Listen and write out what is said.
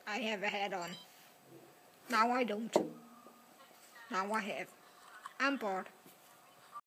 I have a hat on. Now I don't. Now I have. I'm bored.